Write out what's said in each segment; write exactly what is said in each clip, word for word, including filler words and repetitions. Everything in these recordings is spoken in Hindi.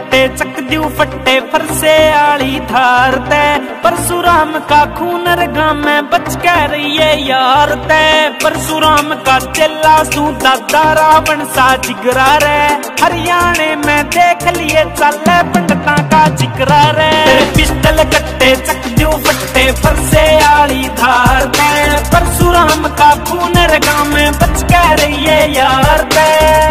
कट्टे चक दू फट्टे फरसे आली धार ते परशुराम का खून रगा में बच के रहिए यार ते परशुराम का चेला सू दादा रावण सा जिगरा रे हरियाणे में देख लिए चले पंडिता का जिगरा रे पिस्टल कट्टे चक दू फट्टे फरसे आली धार ते परशुराम का खून रगा में बच के रहिए यार ते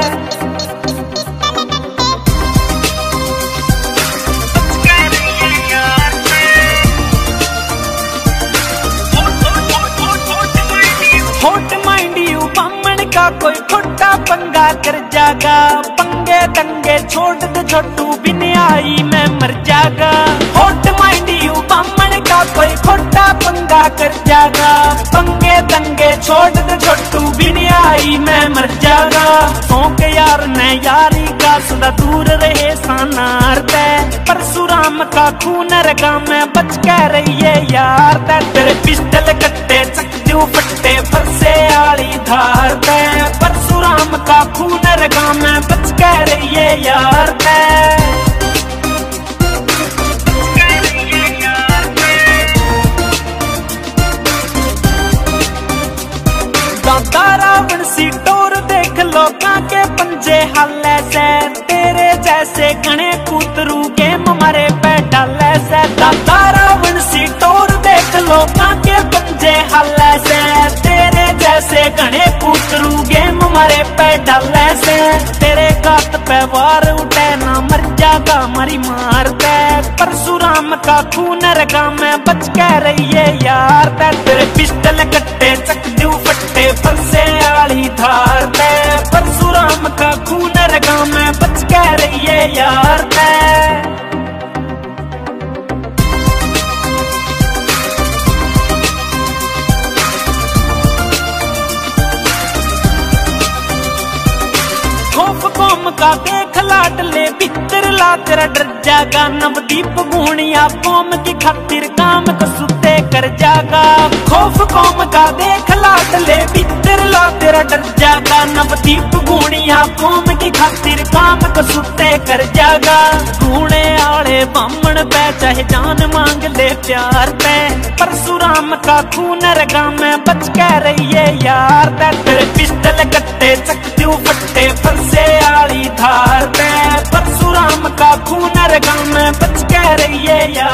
होट माइंड यू बामण का कोई छोटा पंगा कर जागा पंगे दंगे छोड़ दे छोटू बिन आई मैं मर जागा होट माइंड यू बामण का कोई छोटा पंगा कर जागा पंगे दंगे छोड़ दे छोटू बिन आई मैं मर जागा सौंक यार ने यारी का सदा दूर रहे सानार ते परशुराम का खून रगा में बच के रहिए यार ते तेरे पिस्टल कट्टे चक दू फट्टे फरसे आली धार ते परशुराम का खून रगा में बच के रहिए यार ते दादा रावण सी टोर देख लोकां के पंजे हाले से तेरे जैसे घने कूतरू के मारे पे डाले से दादा रावण सी टोर देख लोकां के पंजे हाले से तेरे जैसे घने कूतरू गेम मारे पे डाले से तेरे गात पे वार उठे ना मर जागा मारी मार ते परशुराम का खून रगा में बच के रहिए यार ते तेरे पिस्टल कट्टे चक दू फट्टे फरसे आली धार ते परशुराम का खून रगा में बच के रहिए यार ते कौम का देख लाट ले भीतर ला तेरा डर जागा नवदीप गुणिया कौम की खातिर काम कसूते कर जागा खौफ कौम का देख लाट ले भीतर ला तेरा डर जागा नवदीप गुणिया कौम की खातिर काम कसूते कर जागा गुणे आले बामण पे चाहे जान मांग ले प्यार पे परशुराम का खून रगा में बच के रहिए यार ते तेरे पिस्टल कट्टे चक दू फट्टे फरसे आली धार पे परशुराम का खून रगा में बच के रहिए यार